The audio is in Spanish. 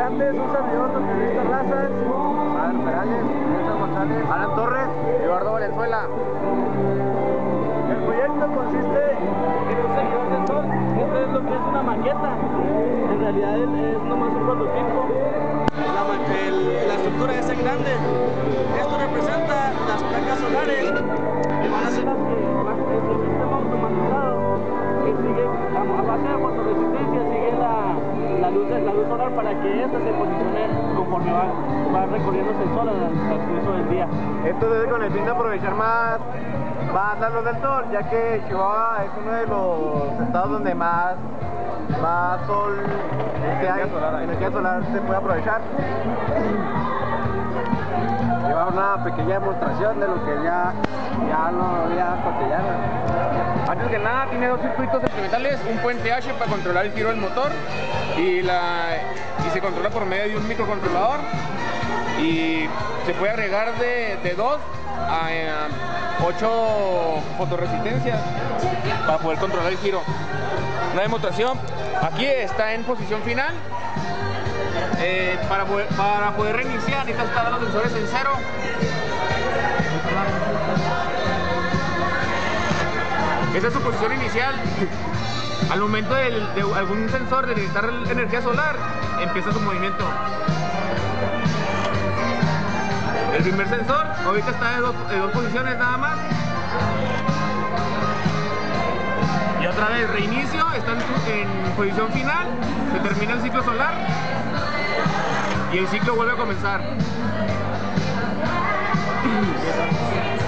Grandes, un servidor, Luis Terrazas, Adán Perales, Nelson González, Alan Torres, Eduardo Valenzuela. El proyecto consiste en un seguidor del sol. Esto es lo que es una maqueta. En realidad es nomás un prototipo. La estructura es grande. Esto representa las placas solares que van a ser las que el sistema automatizado que sigue a base de fotoresistencia, sigue la luz solar para que ésta se posicione conforme va recorriéndose el sol al transcurso del día. Esto es con el fin de aprovechar más la luz del sol, ya que Chihuahua es uno de los estados donde más sol energía solar se puede aprovechar. Lleva una pequeña demostración de lo que ya no había cotidiana. Antes que nada tiene dos circuitos experimentales, un puente H para controlar el giro del motor y se controla por medio de un microcontrolador y se puede agregar de 2 a 8 fotoresistencias para poder controlar el giro. Una demostración, aquí está en posición final. Para poder reiniciar necesita estar los sensores en cero. Esa es su posición inicial. Al momento de algún sensor de necesitar energía solar, empieza su movimiento. El primer sensor ahorita está de dos posiciones nada más. Y otra vez reinicio, está en posición final, se termina el ciclo solar y el ciclo vuelve a comenzar.